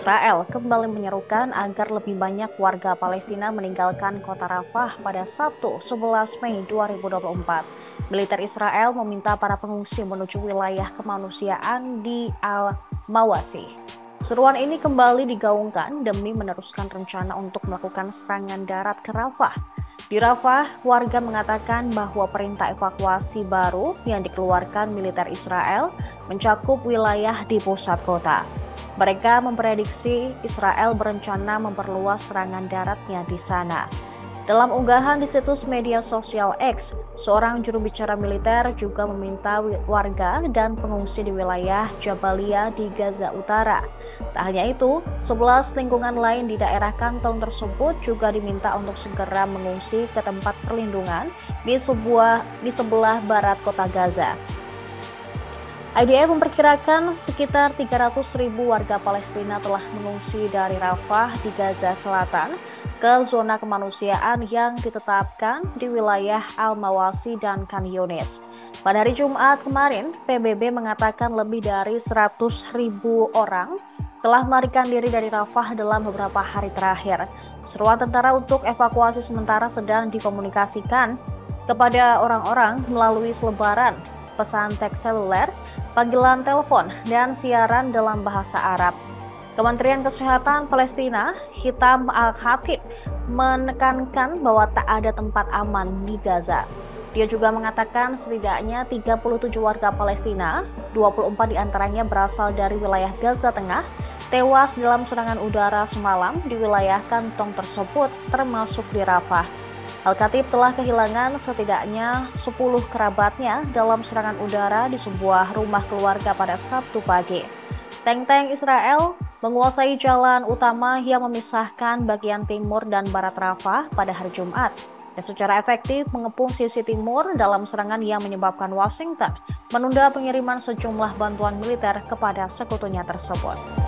Israel kembali menyerukan agar lebih banyak warga Palestina meninggalkan kota Rafah pada Sabtu 11 Mei 2024. Militer Israel meminta para pengungsi menuju wilayah kemanusiaan di Al-Mawasi. Seruan ini kembali digaungkan demi meneruskan rencana untuk melakukan serangan darat ke Rafah. Di Rafah, warga mengatakan bahwa perintah evakuasi baru yang dikeluarkan militer Israel mencakup wilayah di pusat kota. Mereka memprediksi Israel berencana memperluas serangan daratnya di sana. Dalam unggahan di situs media sosial X, seorang juru bicara militer juga meminta warga dan pengungsi di wilayah Jabalia di Gaza Utara. Tak hanya itu, 11 lingkungan lain di daerah kantong tersebut juga diminta untuk segera mengungsi ke tempat perlindungan di sebelah barat kota Gaza. IDF memperkirakan sekitar 300.000 warga Palestina telah mengungsi dari Rafah di Gaza Selatan ke zona kemanusiaan yang ditetapkan di wilayah Al-Mawasi dan Khan Yunis. Pada hari Jumat kemarin, PBB mengatakan lebih dari 100.000 orang telah melarikan diri dari Rafah dalam beberapa hari terakhir. Seruan tentara untuk evakuasi sementara sedang dikomunikasikan kepada orang-orang melalui selebaran, pesan teks seluler, panggilan telepon, dan siaran dalam bahasa Arab. Kementerian Kesehatan Palestina, Hitam Al-Khatib, menekankan bahwa tak ada tempat aman di Gaza. Dia juga mengatakan setidaknya 37 warga Palestina, 24 diantaranya berasal dari wilayah Gaza Tengah, tewas dalam serangan udara semalam di wilayah kantong tersebut, termasuk di Rafah. Al-Khatib telah kehilangan setidaknya 10 kerabatnya dalam serangan udara di sebuah rumah keluarga pada Sabtu pagi. Tank-tank Israel menguasai jalan utama yang memisahkan bagian timur dan barat Rafah pada hari Jumat, dan secara efektif mengepung sisi timur dalam serangan yang menyebabkan Washington menunda pengiriman sejumlah bantuan militer kepada sekutunya tersebut.